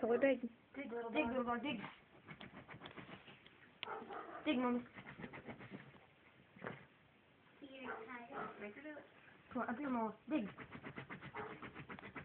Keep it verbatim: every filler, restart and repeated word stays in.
Go dig. Dig, little dig, little dog, dig. Dig, mommy. Come on, up here, Mom. Dig.